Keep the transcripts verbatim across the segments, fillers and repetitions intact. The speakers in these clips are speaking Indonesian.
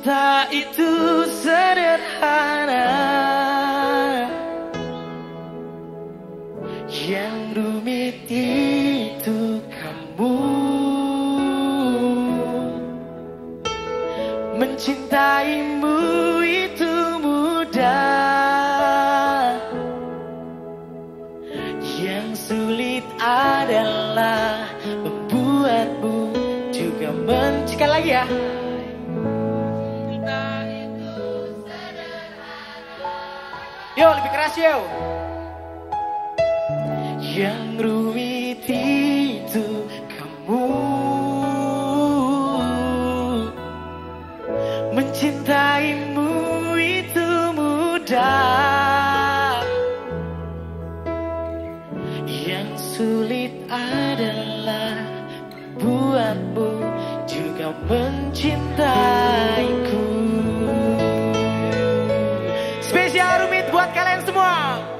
Cinta itu sederhana, yang rumit itu kamu. Mencintaimu itu mudah, yang sulit adalah membuatmu juga mencikal lagi ya. Yo, lebih keras yo. Yang rumit itu kamu. Mencintaimu itu mudah, yang sulit adalah buatmu juga mencintaiku. Spesial rumit buat kalian semua.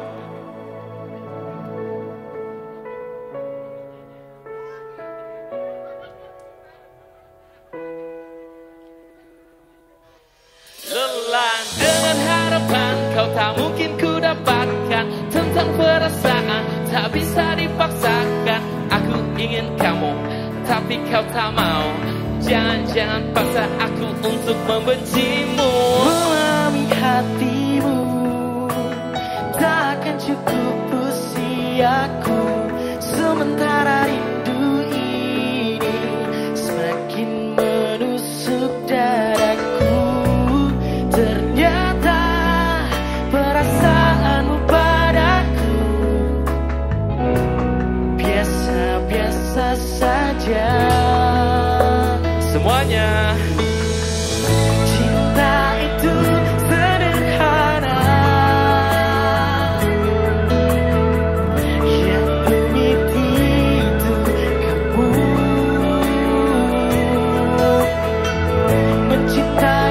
Lelah dengan harapan kau tak mungkin ku dapatkan, tentang perasaan tak bisa dipaksakan. Aku ingin kamu tapi kau tak mau. Jangan-jangan paksa aku untuk membencimu. Memahami hatimu takkan cukup usiaku, sementara rindu ini semakin menusuk dadaku. Ternyata perasaanmu padaku biasa-biasa saja. Semuanya. Cinta itu sederhana, yang rumit itu kamu. Mencinta